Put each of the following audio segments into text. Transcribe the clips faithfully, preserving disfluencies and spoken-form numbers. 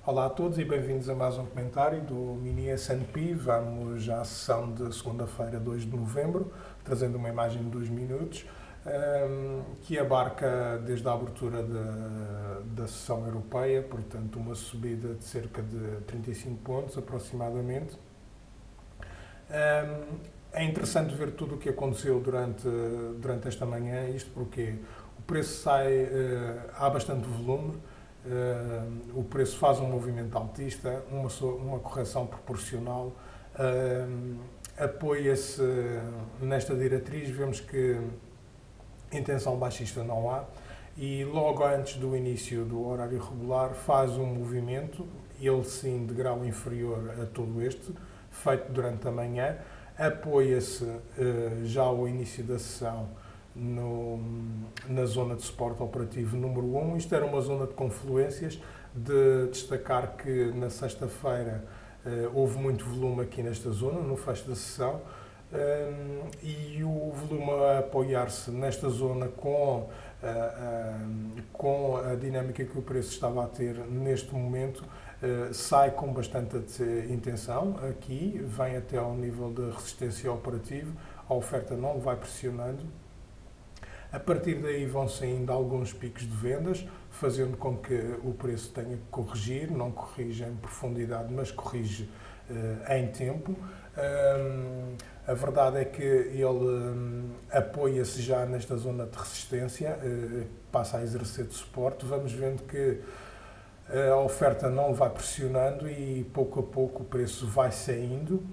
Olá a todos e bem-vindos a mais um comentário do Mini S and P. Vamos à sessão de segunda-feira, dois de novembro, trazendo uma imagem de dois minutos, um, que abarca desde a abertura de, da sessão europeia, portanto uma subida de cerca de trinta e cinco pontos aproximadamente. Um, é interessante ver tudo o que aconteceu durante, durante esta manhã, isto porque o preço sai, uh, há bastante volume. Uh, o preço faz um movimento altista, uma, uma correção proporcional, uh, apoia-se nesta diretriz, vemos que intenção baixista não há e logo antes do início do horário regular faz um movimento, ele sim de grau inferior a todo este, feito durante a manhã, apoia-se uh, já ao início da sessão No, na zona de suporte operativo número um. Isto era uma zona de confluências, de destacar que na sexta-feira eh, houve muito volume aqui nesta zona, no fecho da sessão, eh, e o volume a apoiar-se nesta zona com, eh, eh, com a dinâmica que o preço estava a ter neste momento, eh, sai com bastante intenção aqui, vem até ao nível de resistência operativa, a oferta não vai pressionando. A partir daí vão saindo alguns picos de vendas, fazendo com que o preço tenha que corrigir, não corrige em profundidade, mas corrige uh, em tempo. Um, a verdade é que ele um, apoia-se já nesta zona de resistência, uh, passa a exercer de suporte. Vamos vendo que a oferta não vai pressionando e pouco a pouco o preço vai saindo.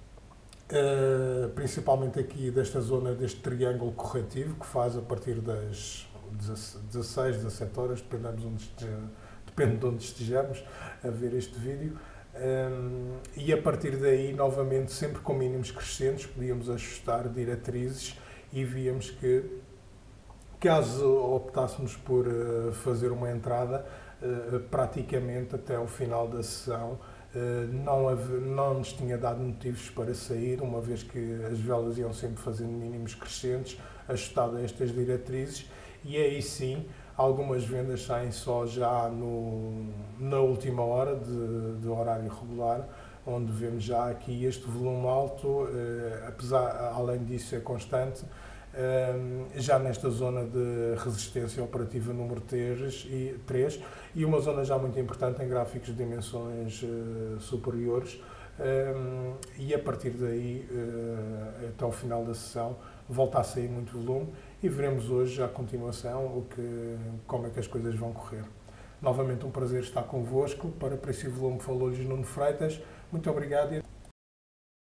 Uh, principalmente aqui desta zona, deste triângulo corretivo que faz a partir das dezasseis, dezassete horas, dependendo de onde estejamos, depende de onde estejamos a ver este vídeo, um, e a partir daí, novamente, sempre com mínimos crescentes, podíamos ajustar diretrizes e víamos que, caso optássemos por uh, fazer uma entrada, uh, praticamente até ao final da sessão, Não, have, não nos tinha dado motivos para sair, uma vez que as velas iam sempre fazendo mínimos crescentes, ajustado a estas diretrizes, e aí sim, algumas vendas saem só já no, na última hora de, de horário regular, onde vemos já aqui este volume alto, eh, apesar, além disso é constante, já nesta zona de resistência operativa número três e, três, e uma zona já muito importante em gráficos de dimensões uh, superiores, um, e a partir daí, uh, até ao final da sessão, volta a sair muito volume e veremos hoje a continuação o que, como é que as coisas vão correr. Novamente um prazer estar convosco. Para Preço e Volume falou-lhes Nuno Freitas. Muito obrigado. E